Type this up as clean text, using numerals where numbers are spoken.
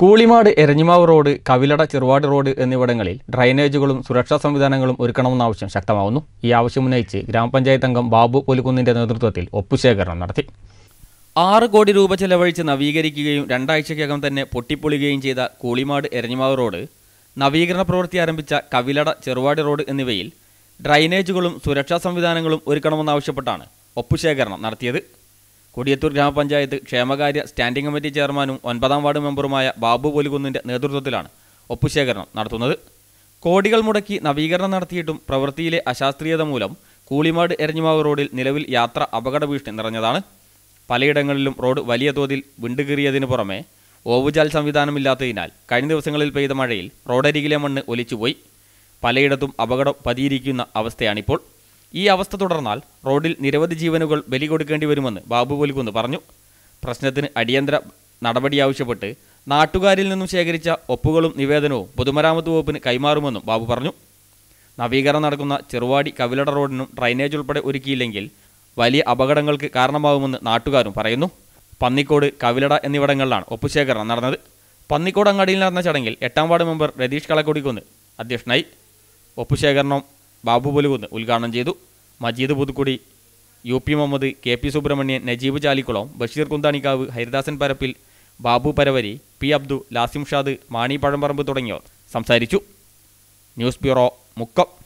Koolimad Eranjimavu road, Kavilada Cheruvad road എന്നിവിടങ്ങളിൽ ഡ്രൈനേജുകളും സുരക്ഷാ സംവിധാനങ്ങളും ഒരുക്കണമെന്ന ആവശ്യം ശക്തമാവുന്നു. ഈ ആവശ്യം ഉന്നയിച്ച് ഗ്രാമപഞ്ചായത്ത് അംഗം ബാബു പൊലിക്കുന്നിന്റെ നേതൃത്വത്തിൽ ഒപ്പുശേഖരണം നടത്തി. 6 കോടി രൂപ ചെലവഴിച്ച് നവീകരിക്കുകയും 2 ആഴ്ചയ്ക്കകം തന്നെ പൊട്ടിപ്പൊളിയുകയും ചെയ്ത കൂളിമാട് എരഞ്ഞിമാവ് റോഡ്, നവീകരണ പ്രവൃത്തി ആരംഭിച്ച കവിലട ചെറുവാട് റോഡ് എന്നിവയിൽ ഡ്രൈനേജുകളും സുരക്ഷാ സംവിധാനങ്ങളും ഒരുക്കണമെന്നാവശ്യപ്പെട്ടാണ് ഒപ്പുശേഖരണം നടത്തിയത്. കൊടിയത്തൂർ ഗ്രാമപഞ്ചായത്ത് ക്ഷേമകാര്യ സ്റ്റാൻഡിംഗ് കമ്മിറ്റി ചെയർമാനും 9ാം വാർഡ് മെമ്പറുമായ ബാബു പൊലിക്കുന്നിന്റെ നേതൃത്വത്തിലാണ് ഒപ്പുശേഖരണം നടത്തുന്നത്. കോടികൾ മുടക്കി നവീകരണം നടത്തിയിട്ടും പ്രവൃത്തിയിലെ അശാസ്ത്രീയത മൂലം കൂളിമാട് എരഞ്ഞിമാവ് റോഡിൽ നിലവിൽ യാത്ര അപകട ഭീഷണി നിറഞ്ഞതാണ്. പലയിടങ്ങളിലും റോഡ് വലിയ തോതിൽ വിണ്ടുകീറിയതിനു പുറമെ ഓവുചാൽ സംവിധാനമില്ലാത്തതിനാൽ കഴിഞ്ഞ ദിവസങ്ങളിൽ പെയ്ത മഴയിൽ റോഡരികിലെ മണ്ണ് ഒലിച്ചുപോയി. പലയിടത്തും അപകടം പതിയിരിക്കുന്ന അവസ്ഥയാണിപ്പോൾ. ഈ അവസ്ഥ തുടർന്നാൽ റോഡിൽ നിരവധി ജീവനുകൾ ബലി കൊടുക്കേണ്ടി വരുമെന്ന് ബാബു പൊലിക്കുന്ന് പറഞ്ഞു. പ്രശ്നത്തിന് അടിയന്തര നടപടി ആവശ്യപ്പെട്ട് നാട്ടുകാരിൽ നിന്നും ശേഖരിച്ച ഒപ്പുകളും നിവേദനവും പൊതുമരാമത്ത് വകുപ്പിന് കൈമാറുമെന്നും ബാബു പറഞ്ഞു. നവീകരണം നടക്കുന്ന ചെറുവാടി കവിലട റോഡിനും ഡ്രൈനേജ് ഉൾപ്പെടെ ഒരുക്കിയില്ലെങ്കിൽ വലിയ അപകടങ്ങൾക്ക് കാരണമാകുമെന്ന് നാട്ടുകാരും പറയുന്നു. പന്നിക്കോട്, കവിലട എന്നിവിടങ്ങളിലാണ് ഒപ്പുശേഖരണം നടന്നത്. പന്നിക്കോട് അങ്ങാടിയിൽ നടന്ന ചടങ്ങിൽ 8ാം വാർഡ് മെമ്പർ രതീഷ് കളക്കൊടിക്കുന്ന് അധ്യക്ഷനായി. ഒപ്പുശേഖരണം ബാബു പൊലിക്കുന്ന് ഉദ്ഘാടനം ചെയ്തു. Majeed Puthukkudi, UP Muhammad, KP Subramanian, Najeeb Chalikkulam, Basheer Kunthanikkavu, Haridasan പരപ്പിൽ, Babu പരവരി, P Abdu, Lasim ഷാദ്, Mani Pazhamparambu തുടങ്ങിയവർ സംസാരിച്ചു. News bureau, Mukkam.